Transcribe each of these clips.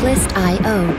Artlist.io.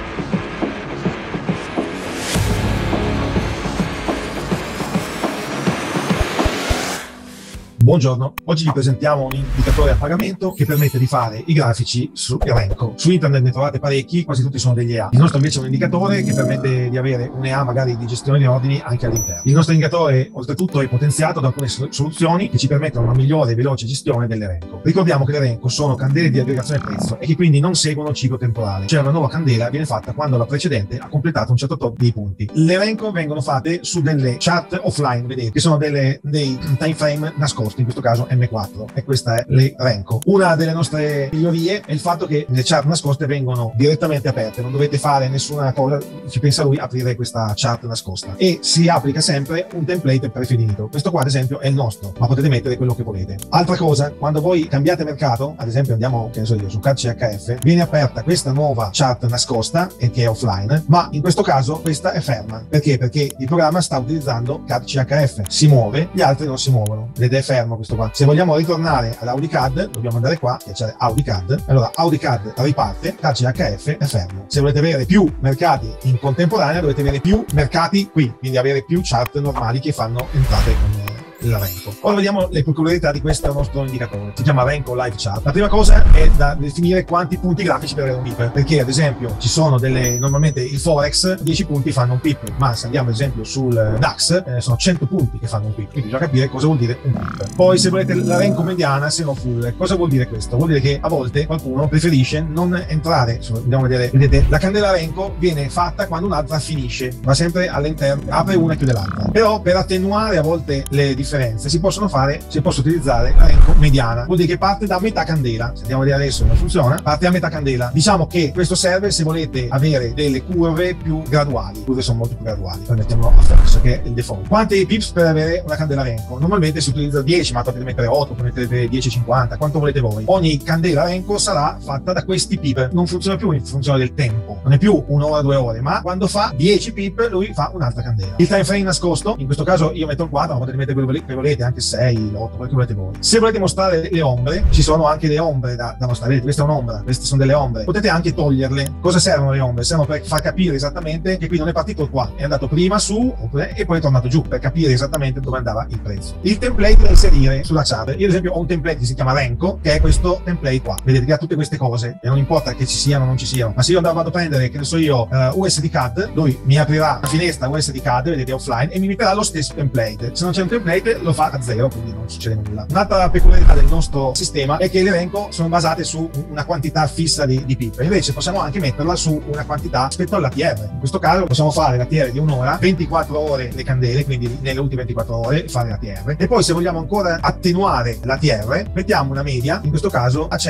Buongiorno, oggi vi presentiamo un indicatore a pagamento che permette di fare i grafici su elenco. Su internet ne trovate parecchi, quasi tutti sono degli EA. Il nostro invece è un indicatore che permette di avere un EA magari di gestione di ordini anche all'interno. Il nostro indicatore oltretutto è potenziato da alcune soluzioni che ci permettono una migliore e veloce gestione dell'elenco. Ricordiamo che l'elenco sono candele di aggregazione prezzo e che quindi non seguono ciclo temporale, cioè una nuova candela viene fatta quando la precedente ha completato un certo tot di punti. L'elenco vengono fatte su delle chart offline, vedete, che sono dei time frame nascosti, in questo caso M4, e questa è l'elenco. Una delle nostre migliorie è il fatto che le chart nascoste vengono direttamente aperte, non dovete fare nessuna cosa, ci pensa lui aprire questa chart nascosta, e si applica sempre un template predefinito. Questo qua ad esempio è il nostro, ma potete mettere quello che volete. Altra cosa, quando voi cambiate mercato, ad esempio andiamo, che ne so io, su CAD-CHF, viene aperta questa nuova chart nascosta e che è offline, ma in questo caso questa è ferma. Perché? Perché il programma sta utilizzando CAD-CHF, si muove, gli altri non si muovono, ed è fermo questo qua. Se vogliamo ritornare ad AudiCAD dobbiamo andare qua, schiacciare AudiCAD, allora AudiCAD riparte, CAD-CHF è fermo. Se volete avere più mercati in contemporanea dovete avere più mercati qui, quindi avere più chart normali che fanno entrate con l'elenco. Ora vediamo le peculiarità di questo nostro indicatore. Si chiama Elenco Live Chart. La prima cosa è da definire quanti punti grafici per avere un pip, perché ad esempio ci sono normalmente il Forex 10 punti fanno un pip, ma se andiamo ad esempio sul DAX sono 100 punti che fanno un pip, quindi bisogna capire cosa vuol dire un pip. Poi se volete l'elenco mediana se no full, cosa vuol dire questo? Vuol dire che a volte qualcuno preferisce non entrare, andiamo a vedere, vedete, la candela elenco viene fatta quando un'altra finisce, va sempre all'interno, apre una e chiude l'altra. Però per attenuare a volte le differenze si possono utilizzare l'elenco mediana, vuol dire che parte da metà candela. Se andiamo a vedere adesso come funziona, parte a metà candela. Diciamo che questo serve se volete avere delle curve più graduali. Le curve sono molto più graduali, poi mettiamolo a falso che è il default. Quanti pips per avere una candela elenco? Normalmente si utilizza 10, ma potete mettere 8, potete mettere 10-50, quanto volete voi. Ogni candela elenco sarà fatta da questi pip, non funziona più in funzione del tempo, non è più un'ora, 2 ore, ma quando fa 10 pip lui fa un'altra candela. Il time frame nascosto, in questo caso io metto il 4, ma potete mettere quello che volete, anche 6, 8, quello che volete voi. Se volete mostrare le ombre, ci sono anche le ombre da mostrare. Vedete, questa è un'ombra, queste sono delle ombre. Potete anche toglierle. Cosa servono le ombre? Servono per far capire esattamente che qui non è partito qua, è andato prima su e poi è tornato giù, per capire esattamente dove andava il prezzo. Il template da inserire sulla chart. Io ad esempio ho un template che si chiama Elenco, che è questo template qua. Vedete che ha tutte queste cose, e non importa che ci siano o non ci siano. Ma se io vado a prendere, che ne so io, USD CAD, lui mi aprirà una finestra USD CAD, vedete, offline, e mi metterà lo stesso template. Se non c'è un template lo fa a zero, quindi non succede nulla. Un'altra peculiarità del nostro sistema è che le elenco sono basate su una quantità fissa di pip, invece possiamo anche metterla su una quantità rispetto all'ATR. In questo caso possiamo fare l'ATR di un'ora, 24 ore le candele, quindi nelle ultime 24 ore fare l'ATR, e poi se vogliamo ancora attenuare l'ATR mettiamo una media, in questo caso a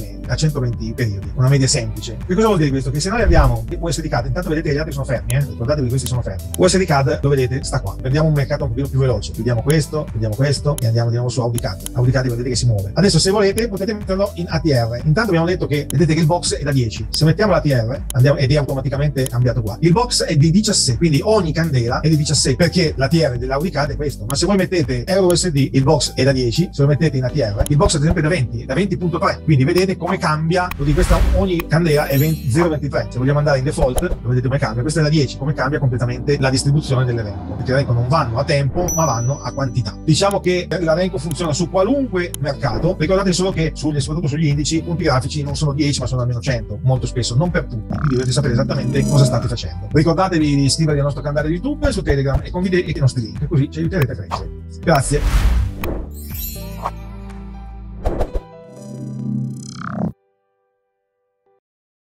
120 periodi, una media semplice. Che cosa vuol dire questo? Che se noi abbiamo USD CAD, intanto vedete che gli altri sono fermi, ricordatevi che questi sono fermi. USD CAD lo vedete sta qua, prendiamo un mercato un pochino più veloce, vediamo questo e andiamo su AudiCAD. AudiCAD vedete che si muove. Adesso se volete potete metterlo in ATR. Intanto abbiamo detto che vedete che il box è da 10. Se mettiamo l'ATR ed è automaticamente cambiato qua. Il box è di 17, quindi ogni candela è di 17 perché l'ATR dell'AudiCAD è questo. Ma se voi mettete EuroUSD il box è da 10, se lo mettete in ATR il box ad esempio è da 20.3. Quindi vedete come cambia, ogni candela è 0.23. Se vogliamo andare in default, lo vedete come cambia. Questa è da 10, come cambia completamente la distribuzione dell'elenco. Perché l'elenco non vanno a tempo, ma vanno a quantità. Diciamo che l'elenco funziona su qualunque mercato. Ricordate solo che soprattutto sugli indici i punti grafici non sono 10 ma sono almeno 100, molto spesso, non per tutti, quindi dovete sapere esattamente cosa state facendo. Ricordatevi di iscrivervi al nostro canale YouTube, su Telegram, e condividete i nostri link, così ci aiuterete a crescere. Grazie.